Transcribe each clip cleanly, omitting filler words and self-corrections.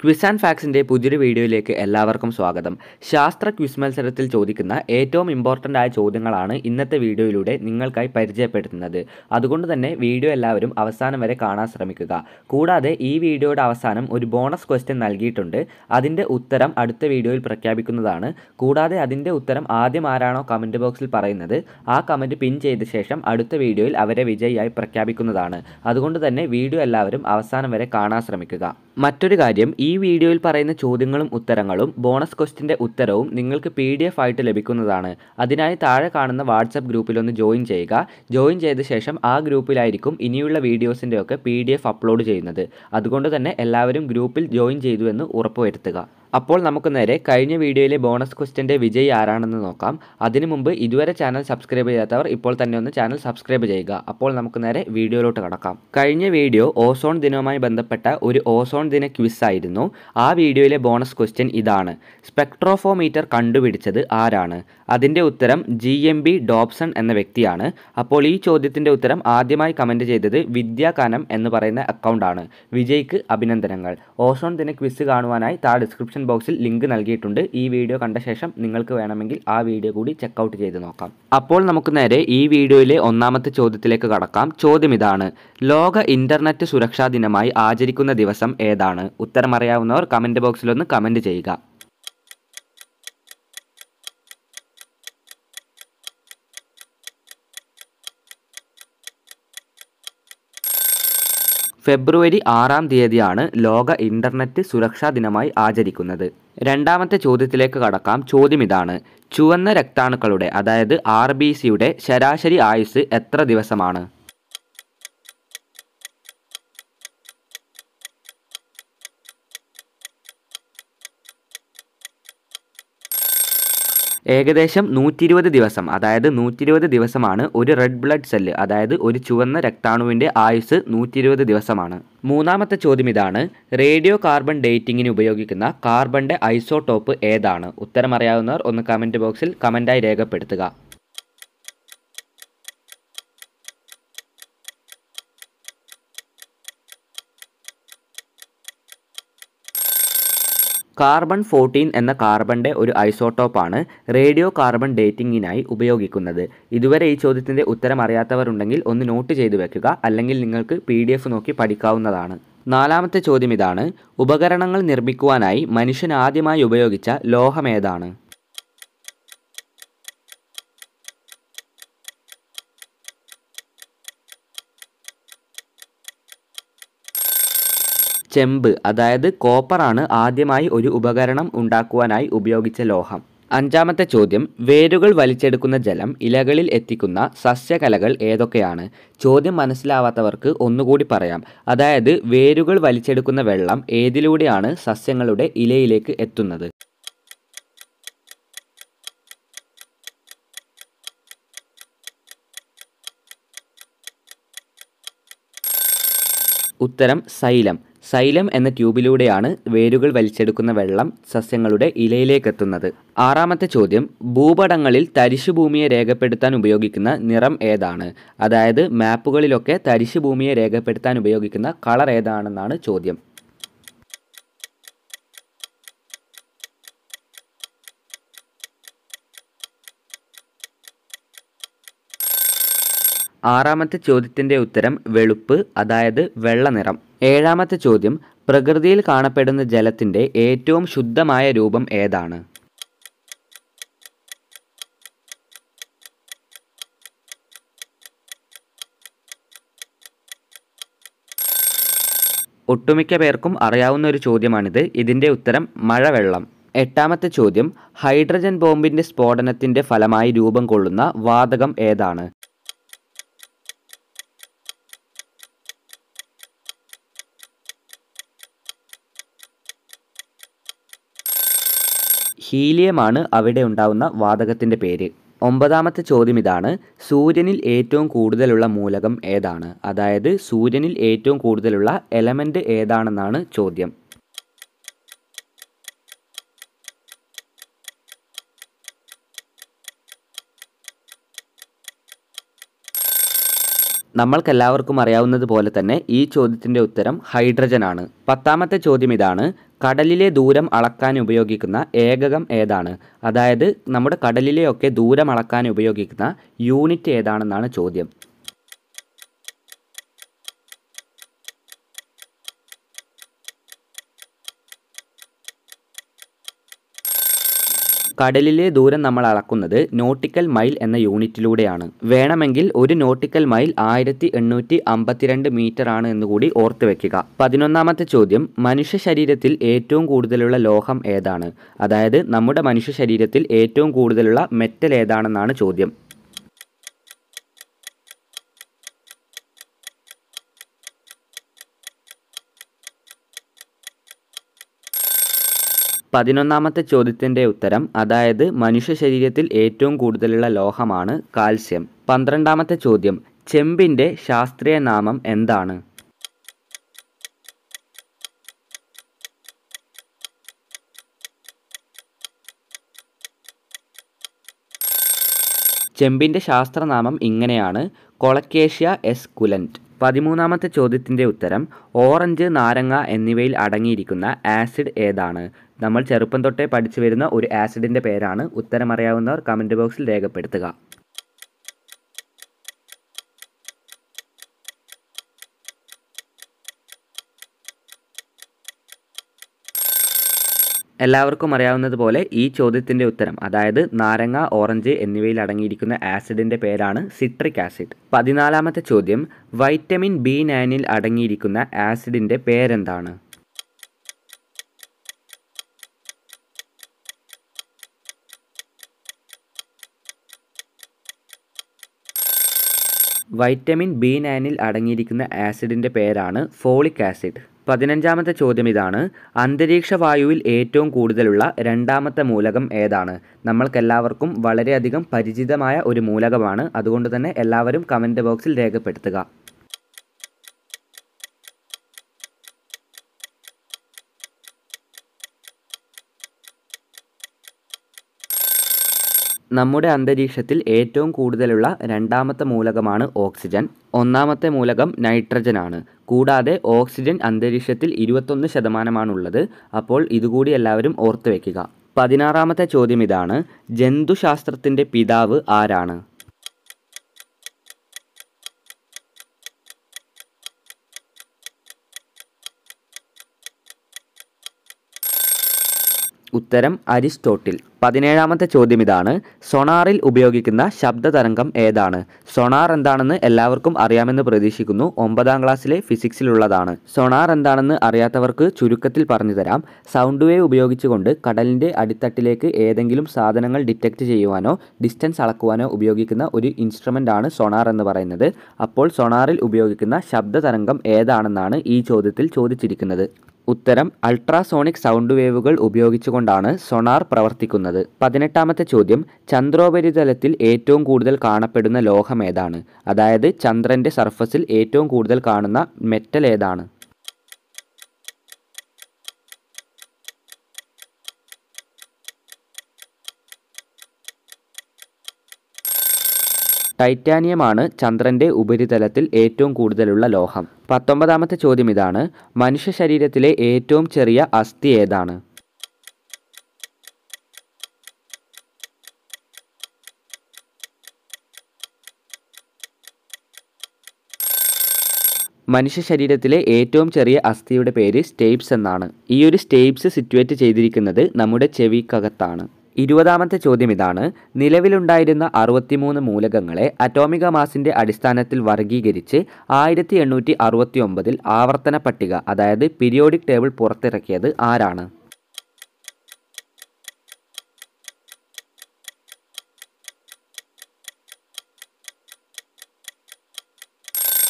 Quiz and ഫാക്സിൻ്റെ പുതിയൊരു വീഡിയോയിലേക്ക് എല്ലാവർക്കും സ്വാഗതം. ശാസ്ത്ര ക്വിസ് മത്സരത്തിൽ ചോദിക്കുന്ന ഏറ്റവും ഇമ്പോർട്ടൻ്റ് ആയ ചോദ്യങ്ങളാണ് ഇന്നത്തെ വീഡിയോയിലൂടെ നിങ്ങൾക്കായി പരിചയപ്പെടുത്തുന്നത്. അതുകൊണ്ട് തന്നെ വീഡിയോ എല്ലാവരും അവസാനം വരെ കാണാൻ ശ്രമിക്കുക. കൂടാതെ ഈ വീഡിയോയുടെ അവസാനം ഒരു ബോണസ് ക്വസ്റ്റ്യൻ നൽകിയിട്ടുണ്ട്. അതിൻ്റെ ഉത്തരം അടുത്ത വീഡിയോയിൽ പ്രഖ്യാപിക്കുന്നതാണ്. കൂടാതെ അതിൻ്റെ ഉത്തരം ആദ്യം ആരാണോ കമൻറ്റ് ബോക്സിൽ പറയുന്നത് ആ കമൻറ്റ് പിൻ ചെയ്ത ശേഷം അടുത്ത വീഡിയോയിൽ അവരെ വിജയിയായി പ്രഖ്യാപിക്കുന്നതാണ്. അതുകൊണ്ട് തന്നെ വീഡിയോ എല്ലാവരും അവസാനം വരെ കാണാൻ ശ്രമിക്കുക. മറ്റൊരു കാര്യം, ഈ വീഡിയോയിൽ പറയുന്ന ചോദ്യങ്ങളും ഉത്തരങ്ങളും ബോണസ് ക്വസ്റ്റിൻ്റെ ഉത്തരവും നിങ്ങൾക്ക് PDF ആയിട്ട് ലഭിക്കുന്നതാണ്. അതിനായി താഴെ കാണുന്ന വാട്സപ്പ് ഗ്രൂപ്പിലൊന്ന് ജോയിൻ ചെയ്യുക. ജോയിൻ ചെയ്ത ശേഷം ആ ഗ്രൂപ്പിലായിരിക്കും ഇനിയുള്ള വീഡിയോസിൻ്റെയൊക്കെ PDF അപ്ലോഡ് ചെയ്യുന്നത്. അതുകൊണ്ട് തന്നെ എല്ലാവരും ഗ്രൂപ്പിൽ ജോയിൻ ചെയ്തു എന്ന് ഉറപ്പുവരുത്തുക. അപ്പോൾ നമുക്ക് നേരെ കഴിഞ്ഞ വീഡിയോയിലെ ബോണസ് ക്വസ്റ്റ്യൻ്റെ വിജയി ആരാണെന്ന് നോക്കാം. അതിനു മുമ്പ് ഇതുവരെ ചാനൽ സബ്സ്ക്രൈബ് ചെയ്യാത്തവർ ഇപ്പോൾ തന്നെ ഒന്ന് ചാനൽ സബ്സ്ക്രൈബ് ചെയ്യുക. അപ്പോൾ നമുക്ക് നേരെ വീഡിയോയിലോട്ട് കടക്കാം. കഴിഞ്ഞ വീഡിയോ ഓസോൺ ദിനവുമായി ബന്ധപ്പെട്ട ഒരു ഓസോൺ ദിന ക്വിസ് ആയിരുന്നു. ആ വീഡിയോയിലെ ബോണസ് ക്വസ്റ്റ്യൻ ഇതാണ്: സ്പെക്ട്രോഫോമീറ്റർ കണ്ടുപിടിച്ചത് ആരാണ്? അതിൻ്റെ ഉത്തരം GMB ഡോബ്സൺ എന്ന വ്യക്തിയാണ്. അപ്പോൾ ഈ ചോദ്യത്തിൻ്റെ ഉത്തരം ആദ്യമായി കമൻറ്റ് ചെയ്തത് വിദ്യാകാനം എന്ന് പറയുന്ന അക്കൗണ്ടാണ്. വിജയ്ക്ക് അഭിനന്ദനങ്ങൾ. ഓസോൺ ദിന ക്വിസ് കാണുവാനായി താഴെ ഡിസ്ക്രിപ്ഷൻ ബോക്സിൽ ലിങ്ക് നൽകിയിട്ടുണ്ട്. ഈ വീഡിയോ കണ്ട ശേഷം നിങ്ങൾക്ക് വേണമെങ്കിൽ ആ വീഡിയോ കൂടി ചെക്കൗട്ട് ചെയ്ത് നോക്കാം. അപ്പോൾ നമുക്ക് നേരെ ഈ വീഡിയോയിലെ ഒന്നാമത്തെ ചോദ്യത്തിലേക്ക് കടക്കാം. ചോദ്യം ഇതാണ്: ലോക ഇന്റർനെറ്റ് സുരക്ഷാ ദിനമായി ആചരിക്കുന്ന ദിവസം ഏതാണ്? ഉത്തരം അറിയാവുന്നവർ കമൻറ്റ് ബോക്സിലൊന്ന് കമൻറ്റ് ചെയ്യുക. ഫെബ്രുവരി 6-ാം തീയതിയാണ് ലോക ഇന്റർനെറ്റ് സുരക്ഷാ ദിനമായി ആചരിക്കുന്നത്. രണ്ടാമത്തെ ചോദ്യത്തിലേക്ക് കടക്കാം. ചോദ്യം ഇതാണ്: ചുവന്ന രക്താണുക്കളുടെ അതായത് RBCയുടെ ശരാശരി ആയുസ് എത്ര ദിവസമാണ്? ഏകദേശം 120 ദിവസം. അതായത് 120 ദിവസമാണ് ഒരു റെഡ് ബ്ലഡ് സെല്ല്, അതായത് ഒരു ചുവന്ന രക്താണുവിൻ്റെ ആയുസ് 120 ദിവസമാണ്. മൂന്നാമത്തെ ചോദ്യം ഇതാണ്: റേഡിയോ കാർബൺ ഡേറ്റിങ്ങിന് ഉപയോഗിക്കുന്ന കാർബണിൻ്റെ ഐസോടോപ്പ് ഏതാണ്? ഉത്തരം അറിയാവുന്നവർ ഒന്ന് കമൻറ്റ് ബോക്സിൽ കമൻറ്റായി രേഖപ്പെടുത്തുക. കാർബൺ 14 എന്ന കാർബണിൻ്റെ ഒരു ഐസോട്ടോപ്പാണ് റേഡിയോ കാർബൺ ഡേറ്റിങ്ങിനായി ഉപയോഗിക്കുന്നത്. ഇതുവരെ ഈ ചോദ്യത്തിൻ്റെ ഉത്തരം അറിയാത്തവരുണ്ടെങ്കിൽ ഒന്ന് നോട്ട് ചെയ്തു വെക്കുക, അല്ലെങ്കിൽ നിങ്ങൾക്ക് PDF നോക്കി പഠിക്കാവുന്നതാണ്. നാലാമത്തെ ചോദ്യം ഇതാണ്: ഉപകരണങ്ങൾ നിർമ്മിക്കുവാനായി മനുഷ്യൻ ആദ്യമായി ഉപയോഗിച്ച ലോഹമേതാണ്? ചെമ്പ്, അതായത് കോപ്പറാണ് ആദ്യമായി ഒരു ഉപകരണം ഉണ്ടാക്കുവാനായി ഉപയോഗിച്ച ലോഹം. അഞ്ചാമത്തെ ചോദ്യം: വേരുകൾ വലിച്ചെടുക്കുന്ന ജലം ഇലകളിൽ എത്തിക്കുന്ന സസ്യകലകൾ ഏതൊക്കെയാണ്? ചോദ്യം മനസ്സിലാവാത്തവർക്ക് ഒന്നുകൂടി പറയാം. അതായത് വേരുകൾ വലിച്ചെടുക്കുന്ന വെള്ളം ഏതിലൂടെയാണ് സസ്യങ്ങളുടെ ഇലയിലേക്ക് എത്തുന്നത്? ഉത്തരം സൈലം. സൈലം എന്ന ട്യൂബിലൂടെയാണ് വേരുകൾ വലിച്ചെടുക്കുന്ന വെള്ളം സസ്യങ്ങളുടെ ഇലയിലേക്കെത്തുന്നത്. ആറാമത്തെ ചോദ്യം: ഭൂപടങ്ങളിൽ തരിശുഭൂമിയെ രേഖപ്പെടുത്താൻ ഉപയോഗിക്കുന്ന നിറം ഏതാണ്? അതായത് മാപ്പുകളിലൊക്കെ തരിശുഭൂമിയെ രേഖപ്പെടുത്താൻ ഉപയോഗിക്കുന്ന കളർ ഏതാണെന്നാണ് ചോദ്യം. ആറാമത്തെ ചോദ്യത്തിൻ്റെ ഉത്തരം വെളുപ്പ്, അതായത് വെള്ള നിറം. ഏഴാമത്തെ ചോദ്യം: പ്രകൃതിയിൽ കാണപ്പെടുന്ന ജലത്തിൻ്റെ ഏറ്റവും ശുദ്ധമായ രൂപം ഏതാണ്? ഒട്ടുമിക്ക പേർക്കും അറിയാവുന്ന ഒരു ചോദ്യമാണിത്. ഇതിൻ്റെ ഉത്തരം മഴവെള്ളം. എട്ടാമത്തെ ചോദ്യം: ഹൈഡ്രജൻ ബോംബിൻ്റെ സ്ഫോടനത്തിൻ്റെ ഫലമായി രൂപം കൊള്ളുന്ന വാതകം ഏതാണ്? ഹീലിയമാണ് അവിടെ ഉണ്ടാവുന്ന വാതകത്തിൻ്റെ പേര്. ഒമ്പതാമത്തെ ചോദ്യം ഇതാണ്: സൂര്യനിൽ ഏറ്റവും കൂടുതലുള്ള മൂലകം ഏതാണ്? അതായത് സൂര്യനിൽ ഏറ്റവും കൂടുതലുള്ള എലമെൻ്റ് ഏതാണെന്നാണ് ചോദ്യം. നമ്മൾക്കെല്ലാവർക്കും അറിയാവുന്നതുപോലെ തന്നെ ഈ ചോദ്യത്തിൻ്റെ ഉത്തരം ഹൈഡ്രജൻ ആണ്. 10ാമത്തെ ചോദ്യം ഇതാണ്: കടലിലെ ദൂരം അളക്കാൻ ഉപയോഗിക്കുന്ന ഏകകം ഏതാണ്? അതായത് നമ്മുടെ കടലിലെയൊക്കെ ദൂരം അളക്കാൻ ഉപയോഗിക്കുന്ന യൂണിറ്റ് ഏതാണെന്നാണ് ചോദ്യം. കടലിലെ ദൂരം നമ്മൾ അളക്കുന്നത് നോട്ടിക്കൽ മൈൽ എന്ന യൂണിറ്റിലൂടെയാണ്. വേണമെങ്കിൽ ഒരു നോട്ടിക്കൽ മൈൽ 1852 മീറ്റർ ആണ് എന്നുകൂടി ഓർത്തു വെക്കുക. 11ാമത്തെ ചോദ്യം: മനുഷ്യ ശരീരത്തിൽ ഏറ്റവും കൂടുതലുള്ള ലോഹം ഏതാണ്? അതായത് നമ്മുടെ മനുഷ്യ ശരീരത്തിൽ ഏറ്റവും കൂടുതലുള്ള മെറ്റൽ ഏതാണെന്നാണ് ചോദ്യം. പതിനൊന്നാമത്തെ ചോദ്യത്തിൻ്റെ ഉത്തരം, അതായത് മനുഷ്യ ശരീരത്തിൽ ഏറ്റവും കൂടുതലുള്ള ലോഹമാണ് കാൽസ്യം. 12ാമത്തെ ചോദ്യം: ചെമ്പിൻ്റെ ശാസ്ത്രീയ നാമം എന്താണ്? ചെമ്പിൻ്റെ ശാസ്ത്രനാമം ഇങ്ങനെയാണ്: കൊളക്കേഷ്യ എസ്കുലന്റ്. 13ാമത്തെ ചോദ്യത്തിൻ്റെ ഉത്തരം, ഓറഞ്ച്, നാരങ്ങ എന്നിവയിൽ അടങ്ങിയിരിക്കുന്ന ആസിഡ് ഏതാണ്? നമ്മൾ ചെറുപ്പം തൊട്ടേ പഠിച്ചു വരുന്ന ഒരു ആസിഡിൻ്റെ പേരാണ്. ഉത്തരം അറിയാവുന്നവർ കമൻറ്റ് ബോക്സിൽ രേഖപ്പെടുത്തുക. എല്ലാവർക്കും അറിയാവുന്നതുപോലെ ഈ ചോദ്യത്തിൻ്റെ ഉത്തരം, അതായത് നാരങ്ങ, ഓറഞ്ച് എന്നിവയിൽ അടങ്ങിയിരിക്കുന്ന ആസിഡിൻ്റെ പേരാണ് സിട്രിക് ആസിഡ്. 14ാമത്തെ ചോദ്യം: വൈറ്റമിൻ B9 അടങ്ങിയിരിക്കുന്ന ആസിഡിൻ്റെ പേരെന്താണ്? വൈറ്റമിൻ B9 അടങ്ങിയിരിക്കുന്ന ആസിഡിൻ്റെ പേരാണ് ഫോളിക് ആസിഡ്. 15ാമത്തെ ചോദ്യം ഇതാണ്: അന്തരീക്ഷ വായുവിൽ ഏറ്റവും കൂടുതലുള്ള രണ്ടാമത്തെ മൂലകം ഏതാണ്? നമ്മൾക്കെല്ലാവർക്കും വളരെയധികം പരിചിതമായ ഒരു മൂലകമാണ്. അതുകൊണ്ട് തന്നെ എല്ലാവരും കമൻറ്റ് ബോക്സിൽ രേഖപ്പെടുത്തുക. നമ്മുടെ അന്തരീക്ഷത്തിൽ ഏറ്റവും കൂടുതലുള്ള രണ്ടാമത്തെ മൂലകമാണ് ഓക്സിജൻ. ഒന്നാമത്തെ മൂലകം നൈട്രജൻ ആണ്. കൂടാതെ ഓക്സിജൻ അന്തരീക്ഷത്തിൽ 21%മാണുള്ളത്. അപ്പോൾ ഇതുകൂടി എല്ലാവരും ഓർത്തു വയ്ക്കുക. 16ാമത്തെ ചോദ്യം ഇതാണ്: ജന്തുശാസ്ത്രത്തിൻ്റെ പിതാവ് ആരാണ്? ഉത്തരം അരിസ്റ്റോട്ടിൽ. 17ാമത്തെ ചോദ്യം ഇതാണ്: സൊണാറിൽ ഉപയോഗിക്കുന്ന ശബ്ദതരംഗം ഏതാണ്? സൊണാർ എന്താണെന്ന് എല്ലാവർക്കും അറിയാമെന്ന് പ്രതീക്ഷിക്കുന്നു. 9ാം ക്ലാസ്സിലെ ഫിസിക്സിലുള്ളതാണ്. സൊണാർ എന്താണെന്ന് അറിയാത്തവർക്ക് ചുരുക്കത്തിൽ പറഞ്ഞു തരാം. സൗണ്ട് വേവ് ഉപയോഗിച്ചുകൊണ്ട് കടലിൻ്റെ അടിത്തട്ടിലേക്ക് ഏതെങ്കിലും സാധനങ്ങൾ ഡിറ്റക്റ്റ് ചെയ്യുവാനോ ഡിസ്റ്റൻസ് അളക്കുവാനോ ഉപയോഗിക്കുന്ന ഒരു ഇൻസ്ട്രുമെൻ്റ് ആണ് സൊണാർ എന്ന് പറയുന്നത്. അപ്പോൾ സൊണാറിൽ ഉപയോഗിക്കുന്ന ശബ്ദതരംഗം ഏതാണെന്നാണ് ഈ ചോദ്യത്തിൽ ചോദിച്ചിരിക്കുന്നത്. ഉത്തരം അൾട്രാസോണിക് സൗണ്ട് വേവുകൾ ഉപയോഗിച്ചുകൊണ്ടാണ് സൊണാർ പ്രവർത്തിക്കുന്നത്. 18ാമത്തെ ചോദ്യം: ചന്ദ്രോപരിതലത്തിൽ ഏറ്റവും കൂടുതൽ കാണപ്പെടുന്ന ലോഹം ഏതാണ്? അതായത് ചന്ദ്രൻ്റെ സർഫസിൽ ഏറ്റവും കൂടുതൽ കാണുന്ന മെറ്റൽ ഏതാണ്? ടൈറ്റാനിയമാണ് ചന്ദ്രൻ്റെ ഉപരിതലത്തിൽ ഏറ്റവും കൂടുതലുള്ള ലോഹം. 19ാമത്തെ ചോദ്യം ഇതാണ്: മനുഷ്യ ശരീരത്തിലെ ഏറ്റവും ചെറിയ അസ്ഥി ഏതാണ്? മനുഷ്യ ശരീരത്തിലെ ഏറ്റവും ചെറിയ അസ്ഥിയുടെ പേര് സ്റ്റേപ്സ് എന്നാണ്. ഈ ഒരു സ്റ്റേപ്സ് സിറ്റുവേറ്റ് ചെയ്തിരിക്കുന്നത് നമ്മുടെ ചെവിക്കകത്താണ്. 20ാമത്തെ ചോദ്യം ഇതാണ്: നിലവിലുണ്ടായിരുന്ന 63 മൂലകങ്ങളെ അറ്റോമിക മാസിൻ്റെ അടിസ്ഥാനത്തിൽ വർഗീകരിച്ച് 1869 ആവർത്തന പട്ടിക, അതായത് പീരിയോഡിക് ടേബിൾ പുറത്തിറക്കിയത് ആരാണ്?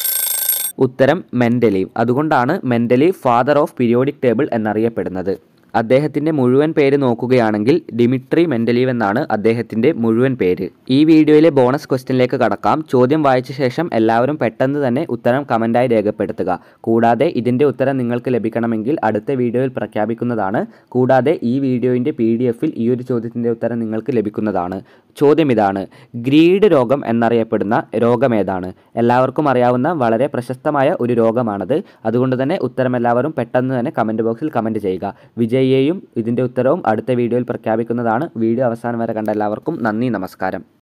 ഉത്തരം മെൻഡലീവ്. അതുകൊണ്ടാണ് Mendeleev father of periodic table എന്നറിയപ്പെടുന്നത്. അദ്ദേഹത്തിൻ്റെ മുഴുവൻ പേര് നോക്കുകയാണെങ്കിൽ ഡിമിട്രി മെൻഡലീവ് എന്നാണ് അദ്ദേഹത്തിൻ്റെ മുഴുവൻ പേര്. ഈ വീഡിയോയിലെ ബോണസ് ക്വസ്റ്റ്യനിലേക്ക് കടക്കാം. ചോദ്യം വായിച്ച ശേഷം എല്ലാവരും പെട്ടെന്ന് തന്നെ ഉത്തരം കമൻറ്റായി രേഖപ്പെടുത്തുക. കൂടാതെ ഇതിൻ്റെ ഉത്തരം നിങ്ങൾക്ക് ലഭിക്കണമെങ്കിൽ അടുത്ത വീഡിയോയിൽ പ്രഖ്യാപിക്കുന്നതാണ്. കൂടാതെ ഈ വീഡിയോയിൻ്റെ PDF-ൽ ഈ ഒരു ചോദ്യത്തിൻ്റെ ഉത്തരം നിങ്ങൾക്ക് ലഭിക്കുന്നതാണ്. ചോദ്യം ഇതാണ്: ഗ്രീഡ് രോഗം എന്നറിയപ്പെടുന്ന രോഗമേതാണ്? എല്ലാവർക്കും അറിയാവുന്ന വളരെ പ്രശസ്തമായ ഒരു രോഗമാണത്. അതുകൊണ്ട് തന്നെ ഉത്തരം എല്ലാവരും പെട്ടെന്ന് തന്നെ കമൻറ്റ് ബോക്സിൽ കമൻറ്റ് ചെയ്യുക. വിജയിയെയും ഇതിൻ്റെ ഉത്തരവും അടുത്ത വീഡിയോയിൽ പ്രഖ്യാപിക്കുന്നതാണ്. വീഡിയോ അവസാനം വരെ കണ്ട എല്ലാവർക്കും നന്ദി, നമസ്കാരം.